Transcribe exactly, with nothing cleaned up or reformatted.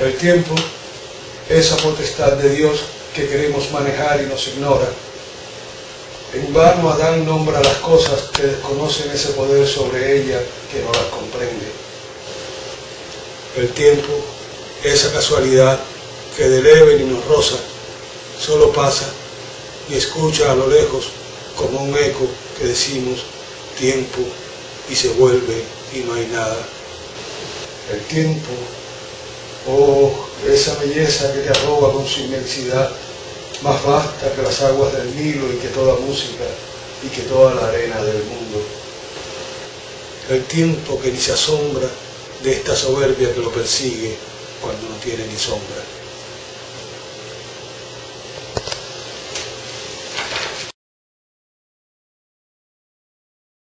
El tiempo, esa potestad de Dios que queremos manejar y nos ignora. En vano Adán nombra las cosas que desconocen ese poder sobre ella que no las comprende. El tiempo, esa casualidad que de leve ni nos roza, solo pasa y escucha a lo lejos como un eco que decimos tiempo y se vuelve y no hay nada. El tiempo, oh, esa belleza que te arroba con su inmensidad, más vasta que las aguas del Nilo y que toda música y que toda la arena del mundo. El tiempo que ni se asombra de esta soberbia que lo persigue cuando no tiene ni sombra.